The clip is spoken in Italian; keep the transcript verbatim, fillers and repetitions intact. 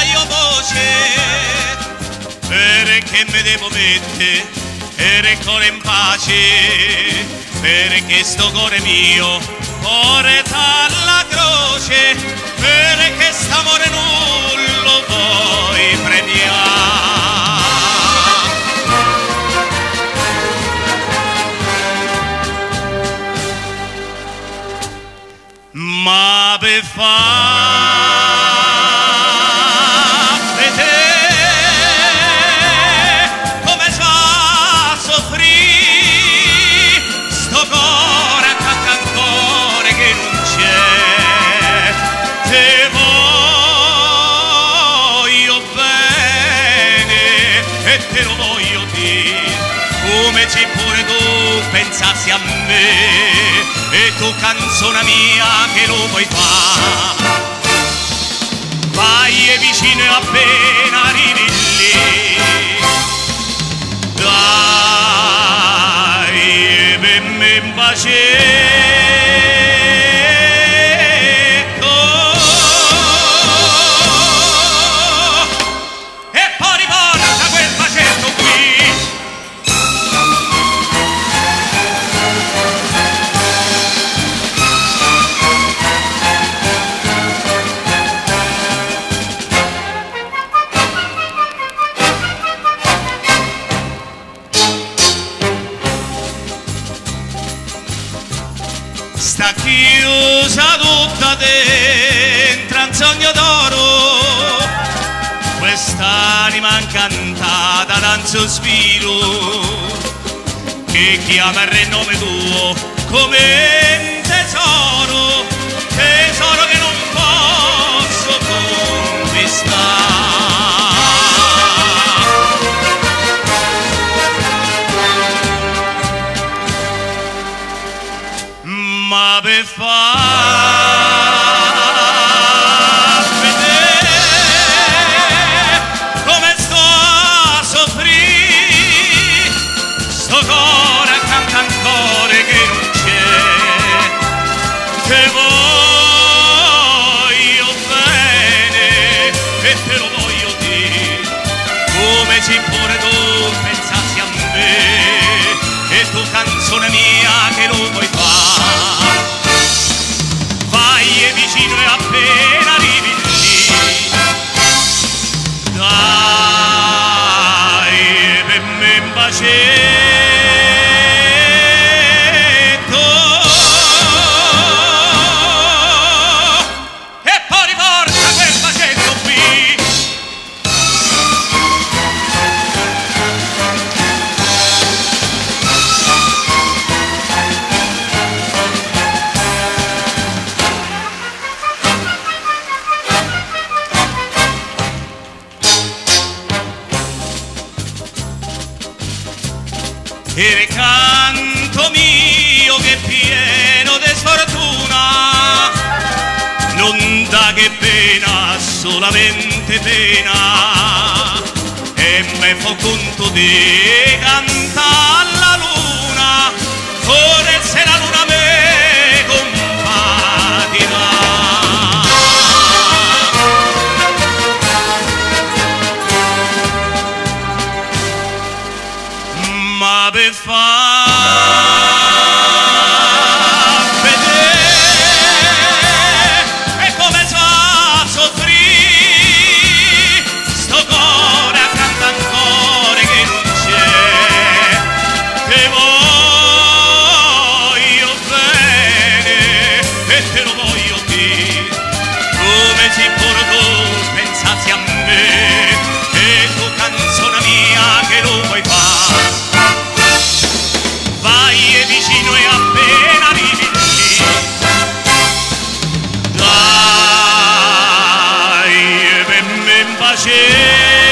io voce, perché mi devo mettere il cuore in pace, perché sto cuore mio porta alla croce, perché st'amore non lo puoi premiare. Ma per fare te come fa a soffrire sto cuore accanto al cuore che non c'è, te voglio bene e te lo voglio dire, come c'è pure tu pensassi a me, e tu canzone mia che lo puoi fare. Vai e vicino e appena arrivi lì, dai per me un bacetto e poi riporta quel bacetto qui. Sta chiusa tutta dentro un sogno d'oro, quest'anima incantata da un sospiro che chiama il nome tuo come un tesoro, tesoro che non posso conquistare. Ma per far vedere come sto a soffrire sto cuore accanto al cuore che non c'è, te voglio bene e te lo voglio dire, come se pure tu pensassi a me, e tu canzone mia che lo puoi fare. Vai e vicino e appena arrivi lì, dai per me un bacetto e poi riporta quel bacetto qui. Il canto mio che è pieno di sfortuna non dà che pena, solamente pena, e me fa conto di cantare alla luna, ora se la luna me compatirà. Ma per far vedere e come fa a soffrire sto cuore accanto al cuore che non c'è, te voglio bene e te lo voglio dire, come se pure tu pensassi a me, e tu canzone mia che lo vuoi fare. Vai e vicino e appena arrivi lì, dai per me un bacetto